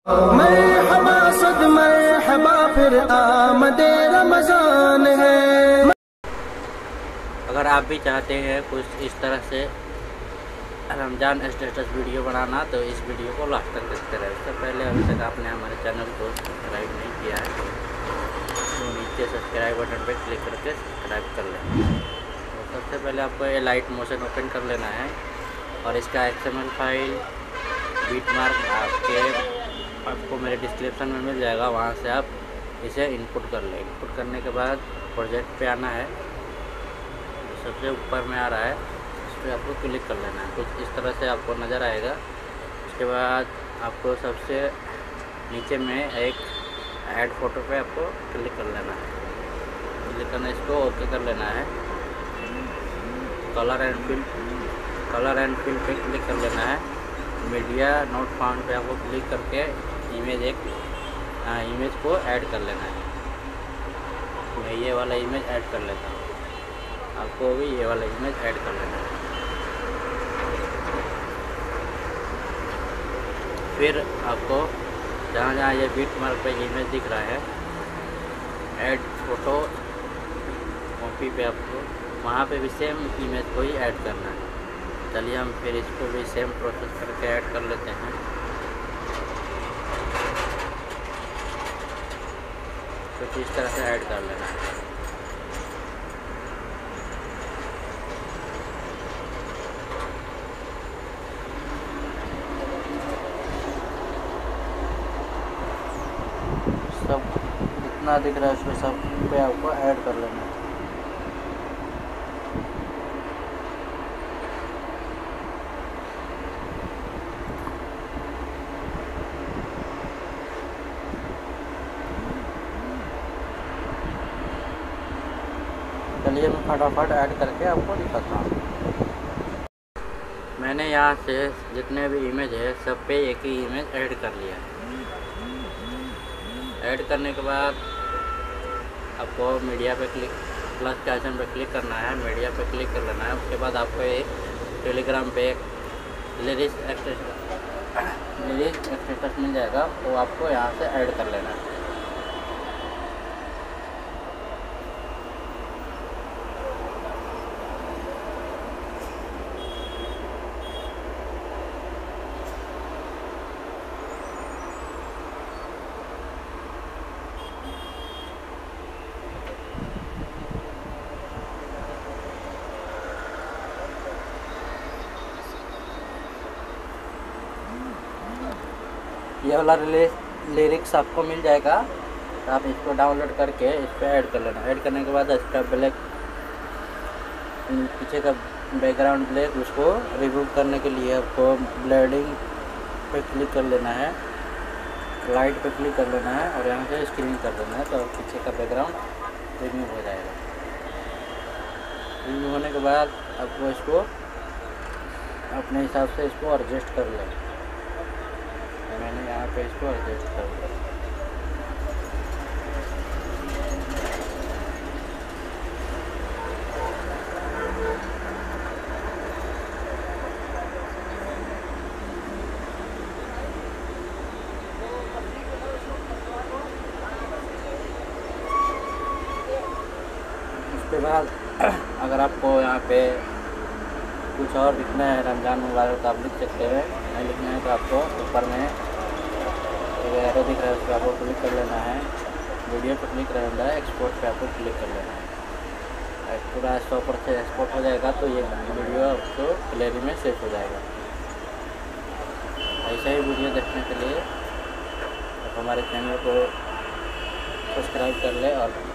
मरहबा सद मरहबा फिर आमदे रमजान है। अगर आप भी चाहते हैं कुछ इस तरह से रमज़ान स्टेटस वीडियो बनाना तो इस वीडियो को लास्ट तक देखते रहे। उससे पहले अभी तक आपने हमारे चैनल को सब्सक्राइब नहीं किया है तो नीचे सब्सक्राइब बटन पर क्लिक करके सब्सक्राइब कर लें। तो सबसे पहले आपको ये लाइट मोशन ओपन कर लेना है और इसका XML फाइल बीटमार्क आपको मेरे डिस्क्रिप्शन में मिल जाएगा, वहाँ से आप इसे इनपुट कर लें। इनपुट करने के बाद प्रोजेक्ट पे आना है, सबसे ऊपर में आ रहा है, इस पर आपको क्लिक कर लेना है। कुछ इस तरह से आपको नज़र आएगा। उसके बाद आपको सबसे नीचे में एक ऐड फ़ोटो पे आपको क्लिक कर लेना है। क्लिक करना, इसको ओके कर लेना है। कलर एंड फिल पे क्लिक कर लेना है। मीडिया नोट फाउंड पे आपको क्लिक करके इमेज को ऐड कर लेना है। मैं ये वाला इमेज ऐड कर लेता हूँ, आपको भी ये वाला इमेज ऐड कर लेना है। फिर आपको जहाँ जहाँ ये बीटमार्क पे इमेज दिख रहा है, ऐड फोटो कॉपी पे आपको वहाँ पे भी सेम इमेज को ही ऐड करना है। चलिए हम फिर इसको भी सेम प्रोसेस करके ऐड कर लेते हैं। कुछ इस तरह से ऐड कर लेना है। सब जितना दिख रहा है उसमें सब पे आपको ऐड कर लेना है। चलिए मैं फटाफट ऐड करके आपको दिखाता हूँ। मैंने यहाँ से जितने भी इमेज है सब पे एक ही इमेज ऐड कर लिया है। ऐड करने के बाद आपको मीडिया पे प्लस के आइकन पे क्लिक करना है। मीडिया पे क्लिक कर लेना है। उसके बाद आपको एक टेलीग्राम पे एक लिरिक्स स्टेटस मिल जाएगा, वो आपको यहाँ से ऐड कर लेना है। ये वाला लिरिक्स आपको मिल जाएगा, तो आप इसको डाउनलोड करके इस पर ऐड कर लेना। ऐड करने के बाद इसका ब्लैक पीछे का बैकग्राउंड ब्लैक उसको रिमूव करने के लिए आपको ब्लेंडिंग पे क्लिक कर लेना है, लाइट पे क्लिक कर लेना है और यहाँ से स्क्रीन कर देना है, तो पीछे का बैकग्राउंड रिमूव हो जाएगा। रिमूव होने के बाद आपको इसको अपने हिसाब से इसको एडजस्ट कर लें। मैंने यहाँ पे इसको एडजस्ट कर दिया। उसके बाद अगर आपको यहाँ पे कुछ और लिखना है रमज़ान मुबारक तो आप लिख सकते हैं। नहीं लिखना है तो आपको ऊपर में एरो दिख रहा है, उस पर आपको क्लिक कर लेना है। वीडियो पर क्लिक करना है, एक्सपोर्ट पे आपको क्लिक कर लेना है। पूरा 100% से एक्सपोर्ट हो जाएगा तो ये वीडियो आपको गैलरी में सेव हो जाएगा। ऐसा ही वीडियो देखने के लिए आप हमारे चैनल को सब्सक्राइब कर लें और